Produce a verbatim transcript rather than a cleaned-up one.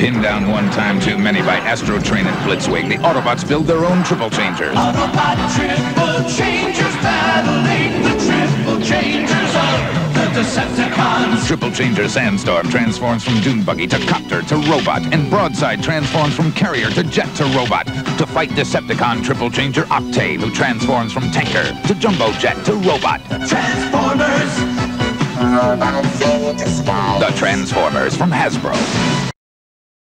Pinned down one time too many by Astrotrain and Blitzwing, the Autobots build their own Triplechangers. Autobot Triplechangers battling the Triplechangers of the Decepticons. Triplachanger Sandstorm transforms from dune buggy to copter to robot, and Broadside transforms from carrier to jet to robot to fight Decepticon Triplachanger Octane, who transforms from tanker to jumbo jet to robot. Transformers! Robots in the sky. The Transformers from Hasbro.